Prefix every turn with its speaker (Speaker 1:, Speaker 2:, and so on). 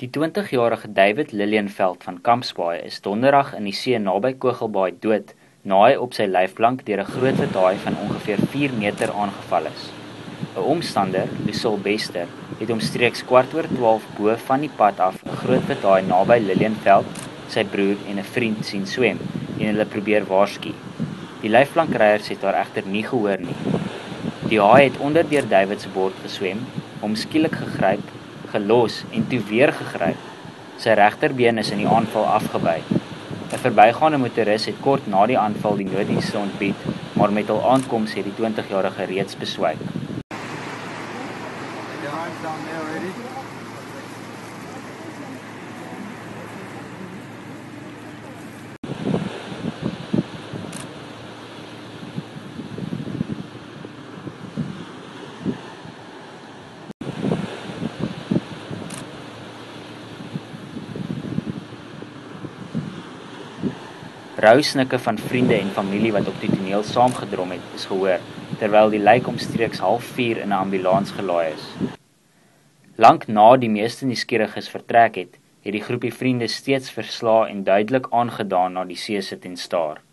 Speaker 1: Die 20-jarige David Lillienveld van Kampsbaai is Donderdag in die see naby Kogelbaai dood, na hy op sy lyfplank deur 'n grootwithaai van ongeveer 4 meter aangeval is. 'n Omstander, Bester, het omstreeks 11:15 bo van die pad af 'n grootwithaai naby Lillienveld, sy broer en 'n vriend sien swem en hulle probeer waarsku. Die lyfplankryers het haar egter nie gehoor nie. Die haai het onder deur David se bord geswem, hom skielik gegryp, gelos en toe weer gegryp. Sy regterbeen is in die aanval afgebuig. 'n Verbygaande motoris het kort na die aanval die nooddienste ontbied, maar met hul aankoms het die 20-jarige reeds beswyk. Rousnikke van vriende en familie wat op die toneel saamgedrom het, is gehoor, terwyl die lijk omstreeks 3:30 in 'n ambulans gelaai is. Lank na die meeste nuuskieriges vertrek het die groepie vriende steeds verslae en duidelik aangedaan na die see sit en staar.